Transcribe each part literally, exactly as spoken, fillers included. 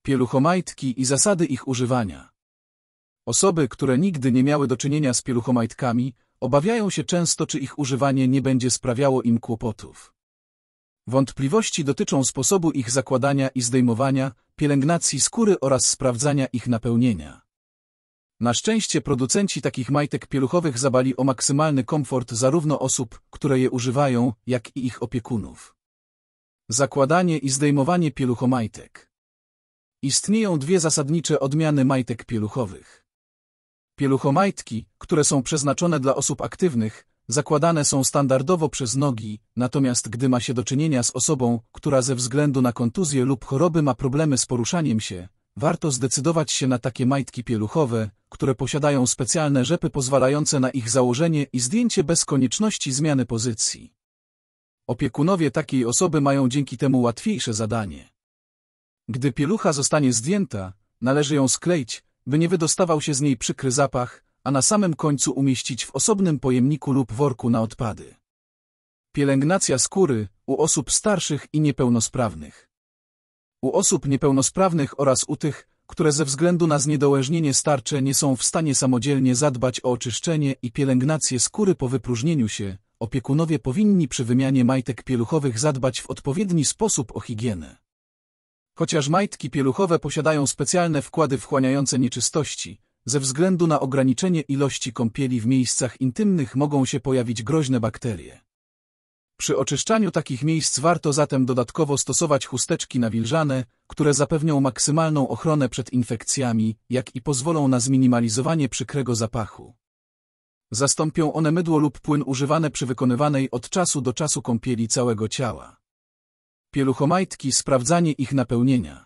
Pieluchomajtki i zasady ich używania. Osoby, które nigdy nie miały do czynienia z pieluchomajtkami, obawiają się często, czy ich używanie nie będzie sprawiało im kłopotów. Wątpliwości dotyczą sposobu ich zakładania i zdejmowania, pielęgnacji skóry oraz sprawdzania ich napełnienia. Na szczęście producenci takich majtek pieluchowych zadbali o maksymalny komfort zarówno osób, które je używają, jak i ich opiekunów. Zakładanie i zdejmowanie pieluchomajtek. Istnieją dwie zasadnicze odmiany majtek pieluchowych. Pieluchomajtki, które są przeznaczone dla osób aktywnych, zakładane są standardowo przez nogi, natomiast gdy ma się do czynienia z osobą, która ze względu na kontuzję lub choroby ma problemy z poruszaniem się, warto zdecydować się na takie majtki pieluchowe, które posiadają specjalne rzepy pozwalające na ich założenie i zdjęcie bez konieczności zmiany pozycji. Opiekunowie takiej osoby mają dzięki temu łatwiejsze zadanie. Gdy pielucha zostanie zdjęta, należy ją skleić, by nie wydostawał się z niej przykry zapach, a na samym końcu umieścić w osobnym pojemniku lub worku na odpady. Pielęgnacja skóry u osób starszych i niepełnosprawnych. U osób niepełnosprawnych oraz u tych, które ze względu na zniedołężnienie starcze nie są w stanie samodzielnie zadbać o oczyszczenie i pielęgnację skóry po wypróżnieniu się, opiekunowie powinni przy wymianie majtek pieluchowych zadbać w odpowiedni sposób o higienę. Chociaż majtki pieluchowe posiadają specjalne wkłady wchłaniające nieczystości, ze względu na ograniczenie ilości kąpieli w miejscach intymnych mogą się pojawić groźne bakterie. Przy oczyszczaniu takich miejsc warto zatem dodatkowo stosować chusteczki nawilżane, które zapewnią maksymalną ochronę przed infekcjami, jak i pozwolą na zminimalizowanie przykrego zapachu. Zastąpią one mydło lub płyn używane przy wykonywanej od czasu do czasu kąpieli całego ciała. Pieluchomajtki, sprawdzanie ich napełnienia.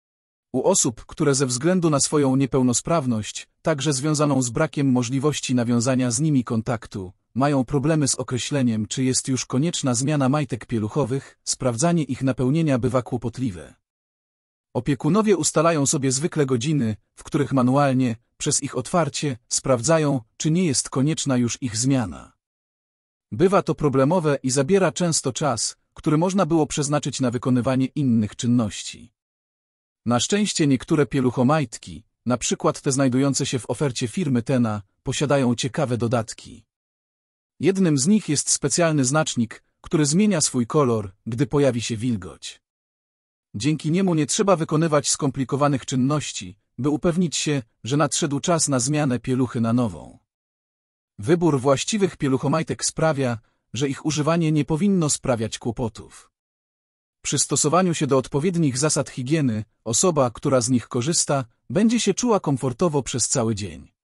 U osób, które ze względu na swoją niepełnosprawność, także związaną z brakiem możliwości nawiązania z nimi kontaktu, mają problemy z określeniem, czy jest już konieczna zmiana majtek pieluchowych, sprawdzanie ich napełnienia bywa kłopotliwe. Opiekunowie ustalają sobie zwykle godziny, w których manualnie, przez ich otwarcie, sprawdzają, czy nie jest konieczna już ich zmiana. Bywa to problemowe i zabiera często czas, który można było przeznaczyć na wykonywanie innych czynności. Na szczęście niektóre pieluchomajtki, na przykład te znajdujące się w ofercie firmy Tena, posiadają ciekawe dodatki. Jednym z nich jest specjalny znacznik, który zmienia swój kolor, gdy pojawi się wilgoć. Dzięki niemu nie trzeba wykonywać skomplikowanych czynności, by upewnić się, że nadszedł czas na zmianę pieluchy na nową. Wybór właściwych pieluchomajtek sprawia, że ich używanie nie powinno sprawiać kłopotów. Przy stosowaniu się do odpowiednich zasad higieny, osoba, która z nich korzysta, będzie się czuła komfortowo przez cały dzień.